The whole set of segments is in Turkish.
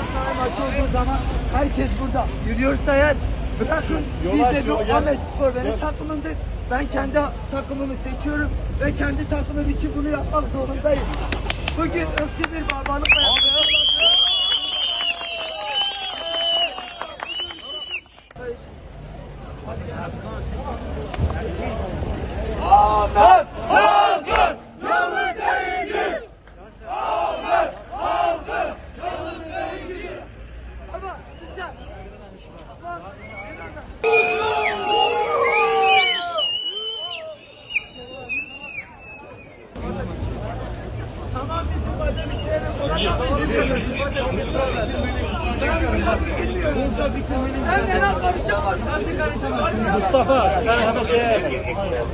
Galatasaray maçı olduğu zaman herkes burada yürüyorsa eğer bırakın biz de Ahmet Spor benim takımımdır. Ben kendi takımımı seçiyorum ve kendi takımım için bunu yapmak zorundayım. Bugün öksü bir babalıkla yapıyorum. Ahmet Salgın yalnız değildir. Ahmet Salgın yalnız değildir. Ama güzel. Tamam bizim bacı bitirelim. Sen neden karışamazsın? Mustafa, sen hemen şeye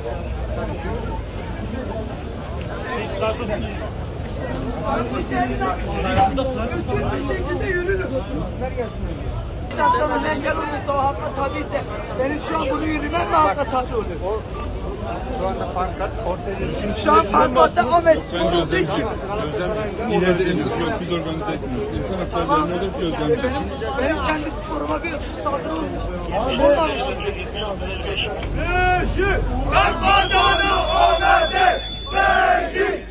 bir şekilde yürürüm. Sana engel olursa o hakka tabiyse benim şu an bunu yürümem mi hakka tabi olur? Şu anda pankart ortaya. Şu an pankartta Ahmet Spor olduğu için. Sizin ileride yaşıyorsunuz, biz organize etmiyoruz. İnsan hakları orada gözlemci. Benim kendi sporuma bir saldırı olmuş. Olmamış. Beşik! Ben vatanı Ahmet'e! Beşik!